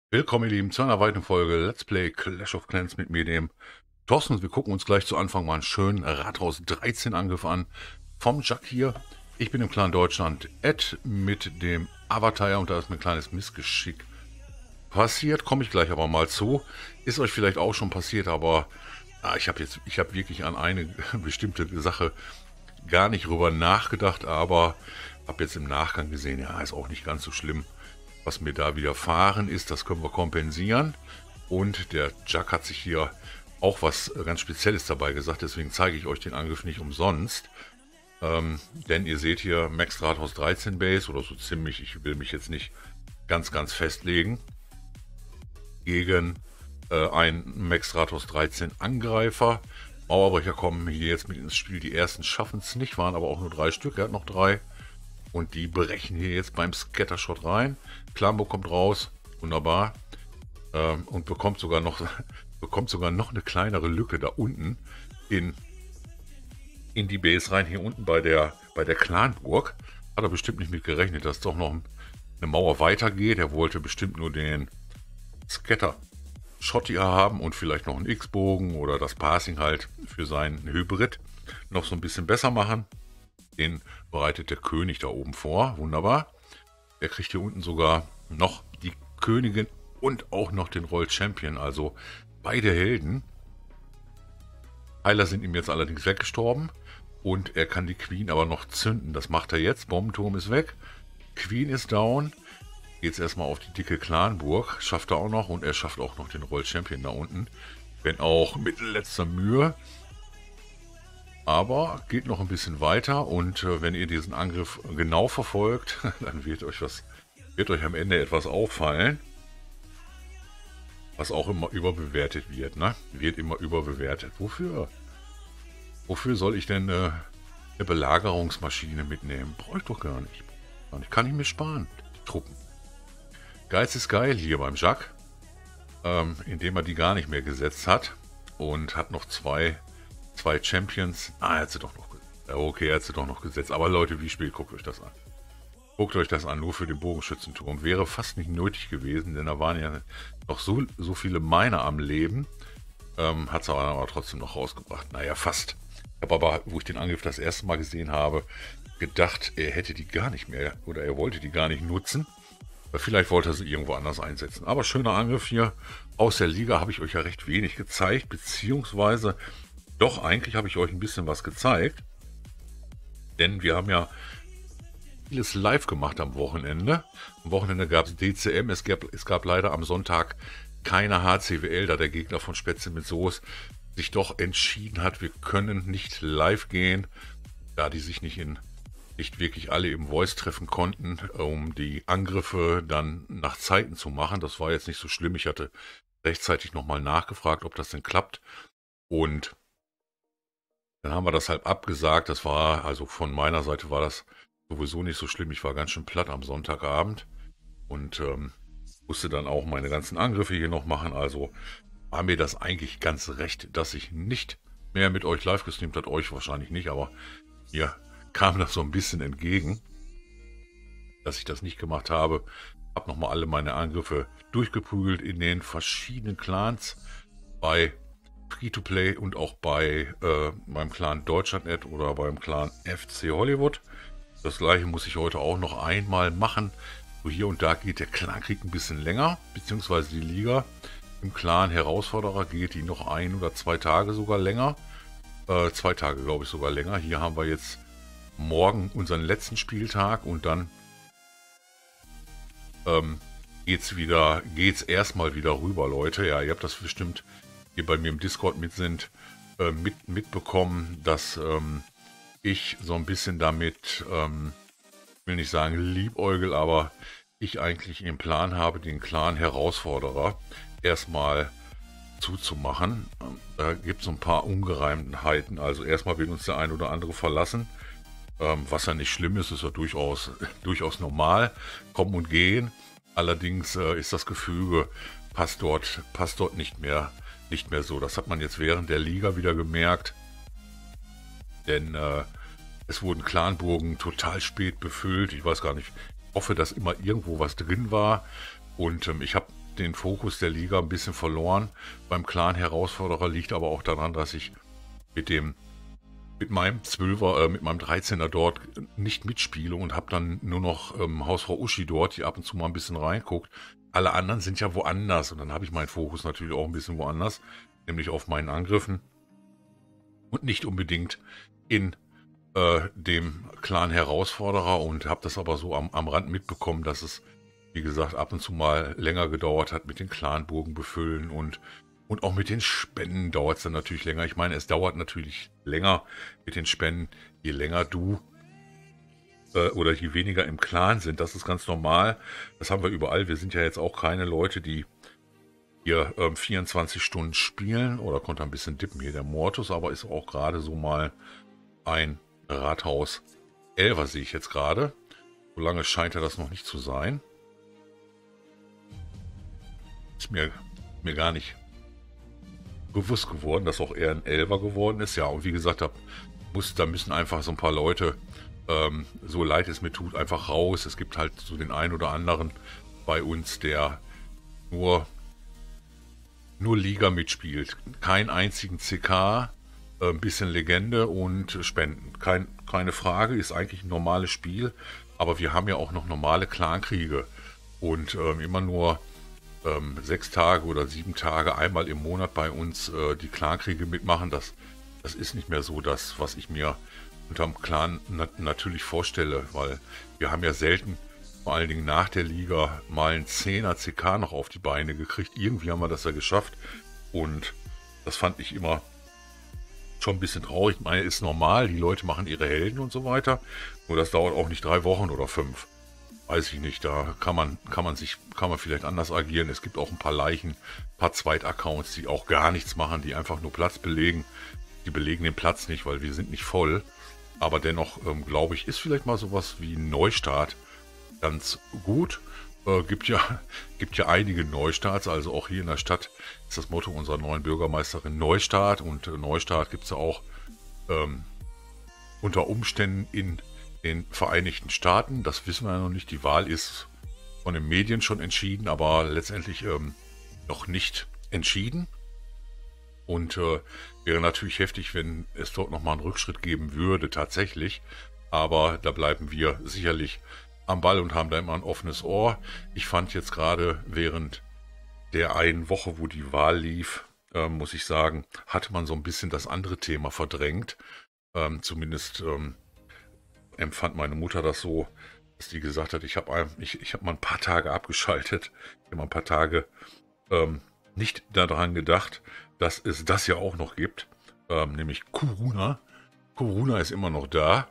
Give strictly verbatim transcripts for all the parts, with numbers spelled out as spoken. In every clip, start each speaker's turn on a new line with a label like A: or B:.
A: Willkommen, ihr Lieben, zu einer weiteren Folge Let's Play Clash of Clans mit mir, dem Thorsten. Wir gucken uns gleich zu Anfang mal einen schönen Rathaus dreizehn Angriff an. Vom Jack hier. Ich bin im Clan Deutschland Ed mit dem Avatar und da ist mir ein kleines Missgeschick passiert. Komme ich gleich aber mal zu. Ist euch vielleicht auch schon passiert, aber ah, ich habe jetzt, ich habe wirklich an eine bestimmte Sache gar nicht drüber nachgedacht, aber habe jetzt im Nachgang gesehen, ja, ist auch nicht ganz so schlimm. Was mir da widerfahren ist, das können wir kompensieren. Und der Jack hat sich hier auch was ganz Spezielles dabei gesagt, deswegen zeige ich euch den Angriff nicht umsonst. Ähm, denn ihr seht hier Max Rathaus dreizehn Base oder so ziemlich, ich will mich jetzt nicht ganz, ganz festlegen, gegen äh, einen Max Rathaus dreizehn Angreifer. Mauerbrecher kommen hier jetzt mit ins Spiel, die ersten schaffen es nicht, waren aber auch nur drei Stück, er hat noch drei. Und die brechen hier jetzt beim Scattershot rein. Klambo kommt raus, wunderbar. Ähm, und bekommt sogar noch bekommt sogar noch eine kleinere Lücke da unten in, in die Base rein. Hier unten bei der, bei der Clanburg. Hat er bestimmt nicht mit gerechnet, dass doch noch eine Mauer weitergeht. Er wollte bestimmt nur den Scatter-Shot hier haben und vielleicht noch einen X-Bogen oder das Passing halt für seinen Hybrid noch so ein bisschen besser machen. Den bereitet der König da oben vor. Wunderbar. Er kriegt hier unten sogar noch die Königin und auch noch den Royal Champion. Also beide Helden. Heiler sind ihm jetzt allerdings weggestorben. Und er kann die Queen aber noch zünden. Das macht er jetzt. Bombenturm ist weg. Queen ist down. Jetzt erstmal auf die dicke Clanburg. Schafft er auch noch. Und er schafft auch noch den Royal Champion da unten. Wenn auch mit letzter Mühe. Aber geht noch ein bisschen weiter und äh, wenn ihr diesen Angriff genau verfolgt, dann wird euch was, wird euch am Ende etwas auffallen, was auch immer überbewertet wird, ne? Wird immer überbewertet. Wofür? Wofür soll ich denn äh, eine Belagerungsmaschine mitnehmen? Brauche ich doch gar nicht. Ich kann ich mir sparen, die Truppen. Geiz ist geil hier beim Jack, ähm, indem er die gar nicht mehr gesetzt hat und hat noch zwei Zwei Champions. Ah, er hat sie doch noch gesetzt. Okay, er hat sie doch noch gesetzt. Aber Leute, wie spät? Guckt euch das an. Guckt euch das an, nur für den Bogenschützenturm. Wäre fast nicht nötig gewesen, denn da waren ja noch so, so viele Miner am Leben. Ähm, hat es aber, aber trotzdem noch rausgebracht. Naja, fast. Ich habe aber, wo ich den Angriff das erste Mal gesehen habe, gedacht, er hätte die gar nicht mehr oder er wollte die gar nicht nutzen. Vielleicht wollte er sie irgendwo anders einsetzen. Aber schöner Angriff hier. Aus der Liga habe ich euch ja recht wenig gezeigt, beziehungsweise doch, eigentlich habe ich euch ein bisschen was gezeigt, denn wir haben ja vieles live gemacht am Wochenende. Am Wochenende gab es D C M, es gab, es gab leider am Sonntag keine H C W L, da der Gegner von Spätzle mit Soße sich doch entschieden hat, wir können nicht live gehen, da die sich nicht, in, nicht wirklich alle im Voice treffen konnten, um die Angriffe dann nach Zeiten zu machen. Das war jetzt nicht so schlimm, ich hatte rechtzeitig nochmal nachgefragt, ob das denn klappt und dann haben wir das halt abgesagt. Das war, also von meiner Seite war das sowieso nicht so schlimm. Ich war ganz schön platt am Sonntagabend und ähm, musste dann auch meine ganzen Angriffe hier noch machen. Also war mir das eigentlich ganz recht, dass ich nicht mehr mit euch live gestreamt habe. Euch wahrscheinlich nicht, aber mir kam das so ein bisschen entgegen, dass ich das nicht gemacht habe. Habe nochmal alle meine Angriffe durchgeprügelt in den verschiedenen Clans bei Free-to-Play und auch bei äh, meinem Clan Deutschland.net oder beim Clan F C Hollywood. Das gleiche muss ich heute auch noch einmal machen. So hier und da geht der Clankrieg ein bisschen länger, beziehungsweise die Liga. Im Clan Herausforderer geht die noch ein oder zwei Tage sogar länger. Äh, zwei Tage glaube ich sogar länger. Hier haben wir jetzt morgen unseren letzten Spieltag und dann ähm, geht's wieder, geht's erstmal wieder rüber, Leute. Ja, ihr habt das bestimmt die bei mir im Discord mit sind, äh, mit, mitbekommen, dass ähm, ich so ein bisschen damit, ähm, will nicht sagen liebäugel, aber ich eigentlich im Plan habe, den Clan Herausforderer erstmal zuzumachen. Ähm, da gibt es so ein paar Ungereimtheiten, also erstmal wird uns der ein oder andere verlassen, ähm, was ja nicht schlimm ist, ist ja durchaus, durchaus normal, kommen und gehen, allerdings äh, ist das Gefüge, passt dort, passt dort nicht mehr nicht mehr so. Das hat man jetzt während der Liga wieder gemerkt, denn äh, es wurden Clanburgen total spät befüllt. Ich weiß gar nicht, ich hoffe, dass immer irgendwo was drin war und ähm, ich habe den Fokus der Liga ein bisschen verloren beim Clan-Herausforderer, liegt aber auch daran, dass ich mit dem mit meinem Zwölfer, äh, mit meinem dreizehner dort nicht mitspiele und habe dann nur noch ähm, Hausfrau Uschi dort, die ab und zu mal ein bisschen reinguckt. Alle anderen sind ja woanders und dann habe ich meinen Fokus natürlich auch ein bisschen woanders, nämlich auf meinen Angriffen und nicht unbedingt in äh, dem Clan-Herausforderer, und habe das aber so am, am Rand mitbekommen, dass es, wie gesagt, ab und zu mal länger gedauert hat mit den Clanburgen befüllen und Und auch mit den Spenden dauert es dann natürlich länger. Ich meine, es dauert natürlich länger mit den Spenden, je länger du äh, oder je weniger im Clan sind. Das ist ganz normal. Das haben wir überall. Wir sind ja jetzt auch keine Leute, die hier ähm, vierundzwanzig Stunden spielen. Oder konnte ein bisschen dippen hier der Mortus, aber ist auch gerade so mal ein Rathaus Elfer, sehe ich jetzt gerade. So lange scheint er das noch nicht zu sein. Ist mir, mir gar nicht bewusst geworden, dass auch er ein Elfer geworden ist. Ja, und wie gesagt, da, muss, da müssen einfach so ein paar Leute, ähm, so leid es mir tut, einfach raus. Es gibt halt so den einen oder anderen bei uns, der nur, nur Liga mitspielt. Keinen einzigen C K, äh, ein bisschen Legende und Spenden. Kein, keine Frage, ist eigentlich ein normales Spiel, aber wir haben ja auch noch normale Clankriege und ähm, immer nur Ähm, sechs Tage oder sieben Tage einmal im Monat bei uns äh, die Clankriege mitmachen. Das, das ist nicht mehr so das, was ich mir unterm Clan na natürlich vorstelle, weil wir haben ja selten, vor allen Dingen nach der Liga, mal einen zehner C K noch auf die Beine gekriegt. Irgendwie haben wir das ja geschafft und das fand ich immer schon ein bisschen traurig. Ich meine, ist normal, die Leute machen ihre Helden und so weiter, nur das dauert auch nicht drei Wochen oder fünf. Weiß ich nicht, da kann man, kann man sich, kann man vielleicht anders agieren. Es gibt auch ein paar Leichen, ein paar Zweitaccounts, die auch gar nichts machen, die einfach nur Platz belegen. Die belegen den Platz nicht, weil wir sind nicht voll. Aber dennoch, ähm, glaube ich, ist vielleicht mal sowas wie ein Neustart ganz gut. Äh, gibt ja, gibt ja einige Neustarts, also auch hier in der Stadt ist das Motto unserer neuen Bürgermeisterin Neustart. Und äh, Neustart gibt es ja auch ähm, unter Umständen in den Vereinigten Staaten. Das wissen wir ja noch nicht. Die Wahl ist von den Medien schon entschieden, aber letztendlich ähm, noch nicht entschieden. Und äh, wäre natürlich heftig, wenn es dort nochmal einen Rückschritt geben würde, tatsächlich. Aber da bleiben wir sicherlich am Ball und haben da immer ein offenes Ohr. Ich fand jetzt gerade während der einen Woche, wo die Wahl lief, äh, muss ich sagen, hatte man so ein bisschen das andere Thema verdrängt. Ähm, zumindest ähm, empfand meine Mutter das so, dass die gesagt hat, ich habe ich, ich hab mal ein paar Tage abgeschaltet, ich habe mal ein paar Tage ähm, nicht daran gedacht, dass es das ja auch noch gibt, ähm, nämlich Corona. Corona ist immer noch da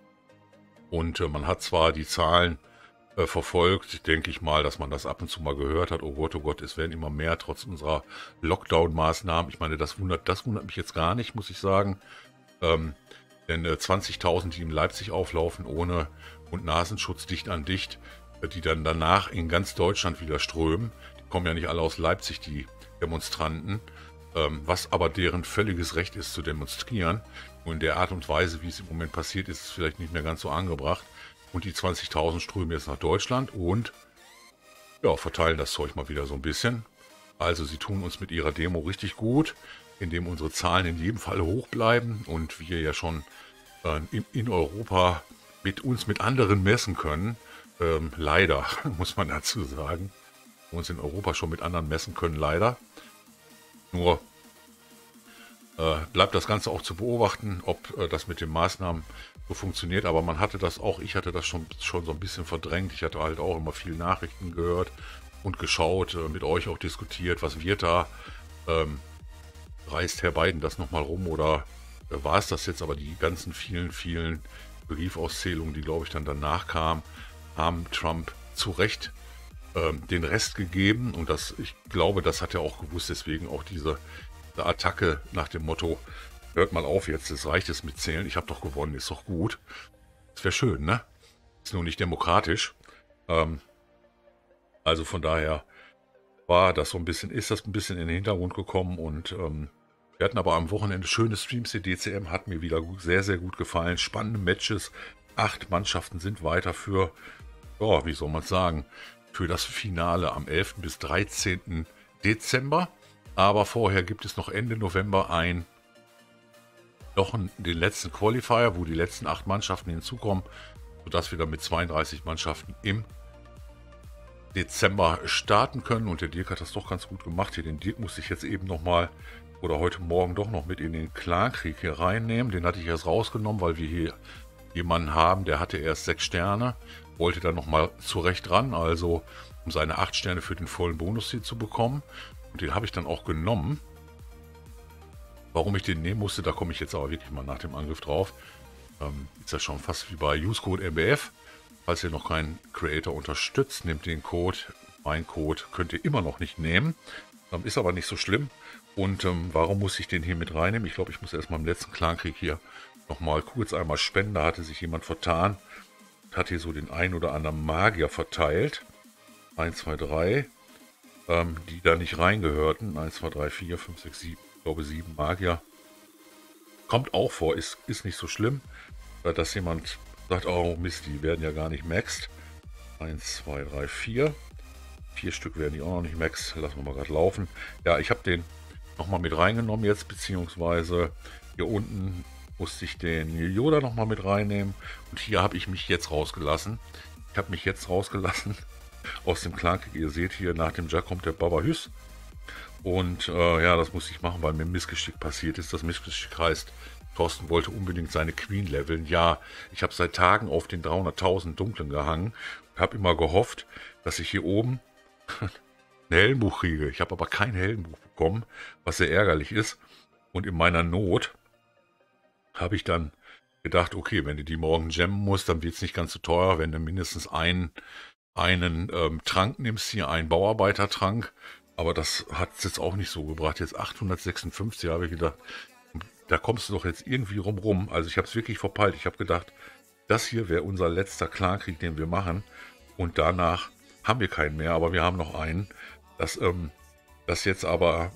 A: und äh, man hat zwar die Zahlen äh, verfolgt, denke ich mal, dass man das ab und zu mal gehört hat, oh Gott, oh Gott, es werden immer mehr trotz unserer Lockdown-Maßnahmen. Ich meine, das wundert, das wundert mich jetzt gar nicht, muss ich sagen. Ähm, Denn äh, zwanzigtausend, die in Leipzig auflaufen, ohne und Nasenschutz dicht an dicht, äh, die dann danach in ganz Deutschland wieder strömen. Die kommen ja nicht alle aus Leipzig, die Demonstranten. Ähm, was aber deren völliges Recht ist, zu demonstrieren. Und in der Art und Weise, wie es im Moment passiert, ist es vielleicht nicht mehr ganz so angebracht. Und die zwanzigtausend strömen jetzt nach Deutschland und ja, verteilen das Zeug mal wieder so ein bisschen. Also sie tun uns mit ihrer Demo richtig gut, indem unsere Zahlen in jedem Fall hoch bleiben und wir ja schon äh, in, in Europa mit uns mit anderen messen können. Ähm, leider, muss man dazu sagen. Uns in Europa schon mit anderen messen können, leider. Nur äh, bleibt das Ganze auch zu beobachten, ob äh, das mit den Maßnahmen so funktioniert. Aber man hatte das auch, ich hatte das schon, schon so ein bisschen verdrängt. Ich hatte halt auch immer viele Nachrichten gehört und geschaut, äh, mit euch auch diskutiert, was wird da. Ähm, reißt Herr Biden das nochmal rum oder äh, war es das jetzt? Aber die ganzen vielen, vielen Briefauszählungen, die glaube ich dann danach kamen, haben Trump zu Recht ähm, den Rest gegeben. Und das, ich glaube, das hat er auch gewusst, deswegen auch diese, diese Attacke nach dem Motto, hört mal auf jetzt, es reicht es mit Zählen, ich habe doch gewonnen, ist doch gut. Das wäre schön, ne? Ist nur nicht demokratisch. Ähm, also von daher war das so ein bisschen, ist das ein bisschen in den Hintergrund gekommen und ähm, wir hatten aber am Wochenende schöne Streams. Die D C M hat mir wieder gut, sehr, sehr gut gefallen. Spannende Matches. Acht Mannschaften sind weiter für, ja, wie soll man es sagen, für das Finale am elften bis dreizehnten Dezember. Aber vorher gibt es noch Ende November ein noch den letzten Qualifier, wo die letzten acht Mannschaften hinzukommen, sodass wir dann mit zweiunddreißig Mannschaften im Dezember starten können. Und der Dirk hat das doch ganz gut gemacht hier. Den Dirk musste ich jetzt eben nochmal oder heute Morgen doch noch mit in den Clankrieg hier reinnehmen. Den hatte ich erst rausgenommen, weil wir hier jemanden haben, der hatte erst sechs Sterne, wollte dann nochmal zurecht ran, also um seine acht Sterne für den vollen Bonus hier zu bekommen. Und den habe ich dann auch genommen. Warum ich den nehmen musste, da komme ich jetzt aber wirklich mal nach dem Angriff drauf. Ähm, ist ja schon fast wie bei Usecode M B F. Falls ihr noch keinen Creator unterstützt, nehmt den Code. Mein Code könnt ihr immer noch nicht nehmen. Ähm, ist aber nicht so schlimm. Und ähm, warum muss ich den hier mit reinnehmen? Ich glaube, ich muss erstmal im letzten Clankrieg hier nochmal kurz einmal spenden. Da hatte sich jemand vertan. Hat hier so den ein oder anderen Magier verteilt. eins, zwei, drei. Ähm, die da nicht reingehörten. eins, zwei, drei, vier, fünf, sechs, sieben. Ich glaube sieben Magier. Kommt auch vor, ist, ist nicht so schlimm, dass jemand sagt, oh Mist, die werden ja gar nicht maxed. eins, zwei, drei, vier. Vier Stück werden die auch noch nicht maxed. Lassen wir mal gerade laufen. Ja, ich habe den nochmal mit reingenommen jetzt, beziehungsweise hier unten musste ich den Yoda nochmal mit reinnehmen. Und hier habe ich mich jetzt rausgelassen. Ich habe mich jetzt rausgelassen aus dem Clankrieg. Ihr seht hier, nach dem Jack kommt der Baba Hüss. Und äh, ja, das musste ich machen, weil mir ein Missgeschick passiert ist. Das Missgeschick heißt, Thorsten wollte unbedingt seine Queen leveln. Ja, ich habe seit Tagen auf den dreihunderttausend Dunklen gehangen und habe immer gehofft, dass ich hier oben ein Heldenbuch kriege. Ich habe aber kein Heldenbuch bekommen, was sehr ärgerlich ist. Und in meiner Not habe ich dann gedacht, okay, wenn du die morgen gemmen musst, dann wird es nicht ganz so teuer, wenn du mindestens einen, einen ähm, Trank nimmst, hier einen Bauarbeitertrank. Aber das hat es jetzt auch nicht so gebracht. Jetzt achthundertsechsundfünfzig habe ich gedacht, da kommst du doch jetzt irgendwie rum rum. Also ich habe es wirklich verpeilt. Ich habe gedacht, das hier wäre unser letzter Clankrieg, den wir machen. Und danach haben wir keinen mehr, aber wir haben noch einen. Das, ähm, das jetzt aber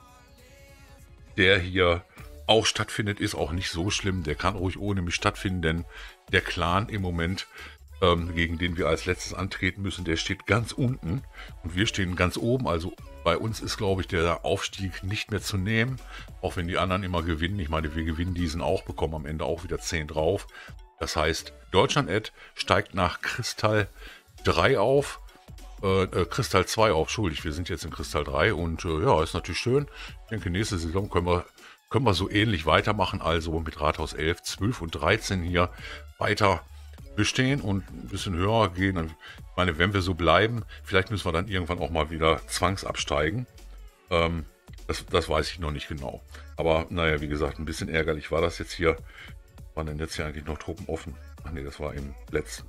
A: der hier auch stattfindet, ist auch nicht so schlimm. Der kann ruhig ohne mich stattfinden, denn der Clan im Moment, ähm, gegen den wir als letztes antreten müssen, der steht ganz unten und wir stehen ganz oben. Also bei uns ist, glaube ich, der Aufstieg nicht mehr zu nehmen, auch wenn die anderen immer gewinnen. Ich meine, wir gewinnen diesen auch, bekommen am Ende auch wieder zehn drauf. Das heißt, Deutschland-Ad steigt nach Kristall drei auf, äh, äh, Kristall zwei auf, schuldig. Wir sind jetzt in Kristall drei und äh, ja, ist natürlich schön. Ich denke, nächste Saison können wir, können wir so ähnlich weitermachen, also mit Rathaus elf, zwölf und dreizehn hier weiter bestehen und ein bisschen höher gehen. Ich meine, wenn wir so bleiben, vielleicht müssen wir dann irgendwann auch mal wieder zwangsabsteigen. Ähm, das, das weiß ich noch nicht genau. Aber naja, wie gesagt, ein bisschen ärgerlich war das jetzt hier. Waren denn jetzt hier eigentlich noch Truppen offen? Ach nee, das war im letzten.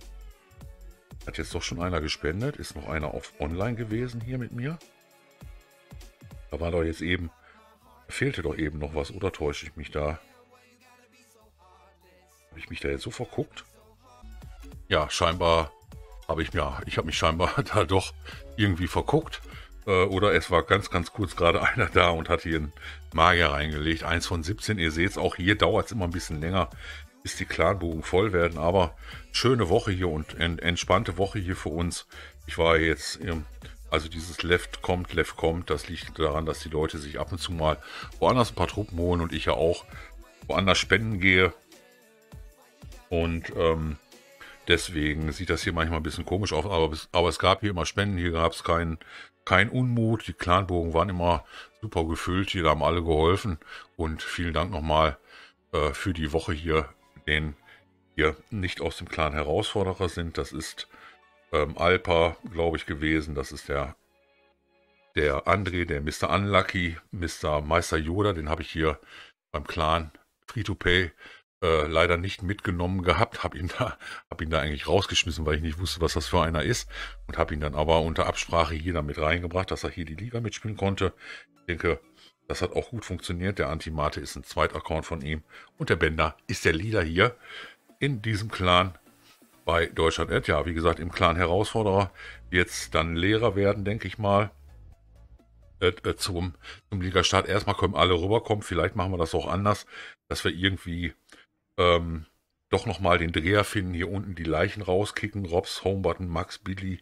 A: Hat jetzt doch schon einer gespendet. Ist noch einer auf Online gewesen hier mit mir? Da war doch jetzt eben, fehlte doch eben noch was, oder täusche ich mich da? Habe ich mich da jetzt so verguckt? Ja, scheinbar habe ich mir, ich habe mich scheinbar da doch irgendwie verguckt. Äh, oder es war ganz, ganz kurz gerade einer da und hat hier einen Magier reingelegt. eins von siebzehn, ihr seht es, auch hier dauert es immer ein bisschen länger, bis die Clanbogen voll werden. Aber schöne Woche hier und en entspannte Woche hier für uns. Ich war jetzt, also dieses Left kommt, Left kommt, das liegt daran, dass die Leute sich ab und zu mal woanders ein paar Truppen holen und ich ja auch woanders spenden gehe. Und ähm, deswegen sieht das hier manchmal ein bisschen komisch aus, aber, aber es gab hier immer Spenden, hier gab es keinen kein Unmut, die Clanbogen waren immer super gefüllt, hier haben alle geholfen und vielen Dank nochmal äh, für die Woche hier, den hier nicht aus dem Clan Herausforderer sind. Das ist ähm, Alpa, glaube ich, gewesen, das ist der, der André, der Mister Unlucky, Mister Meister Yoda, den habe ich hier beim Clan Free-to-Pay Äh, leider nicht mitgenommen gehabt, habe ihn da, habe ihn da eigentlich rausgeschmissen, weil ich nicht wusste, was das für einer ist und habe ihn dann aber unter Absprache hier damit reingebracht, dass er hier die Liga mitspielen konnte. Ich denke, das hat auch gut funktioniert. Der Antimate ist ein Zweitaccount von ihm und der Bender ist der Leader hier in diesem Clan bei Deutschland-Ad. Ja, wie gesagt, im Clan Herausforderer jetzt dann Lehrer werden, denke ich mal. Äh, äh, zum, zum Liga-Start. Erstmal können alle rüberkommen, vielleicht machen wir das auch anders, dass wir irgendwie Ähm, doch nochmal den Dreher finden, hier unten die Leichen rauskicken, Robs, Homebutton, Max, Billy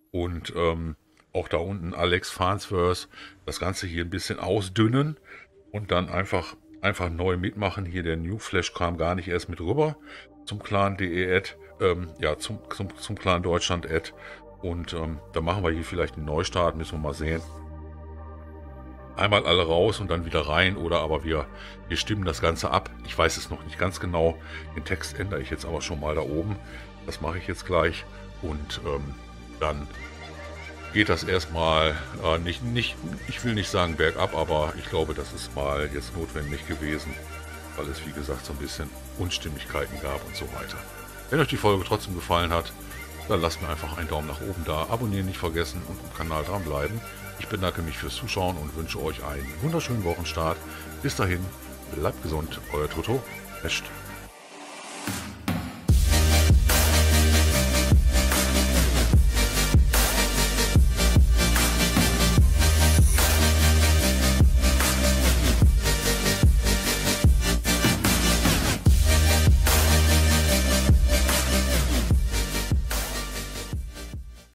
A: Und ähm, auch da unten Alex Farnsworth, das Ganze hier ein bisschen ausdünnen und dann einfach, einfach neu mitmachen. Hier der New Flash kam gar nicht erst mit rüber zum Clan.de Ad, ähm, ja, zum, zum, zum Clan Deutschland Ad. Und ähm, da machen wir hier vielleicht einen Neustart, müssen wir mal sehen. Einmal alle raus und dann wieder rein, oder aber wir, wir stimmen das Ganze ab. Ich weiß es noch nicht ganz genau. Den Text ändere ich jetzt aber schon mal da oben. Das mache ich jetzt gleich. Und ähm, dann geht das erstmal äh, nicht, nicht, ich will nicht sagen bergab, aber ich glaube, das ist mal jetzt notwendig gewesen, weil es wie gesagt so ein bisschen Unstimmigkeiten gab und so weiter. Wenn euch die Folge trotzdem gefallen hat, dann lasst mir einfach einen Daumen nach oben da, abonnieren nicht vergessen und im Kanal dranbleiben. Ich bedanke mich fürs Zuschauen und wünsche euch einen wunderschönen Wochenstart. Bis dahin, bleibt gesund, euer Toto. Best.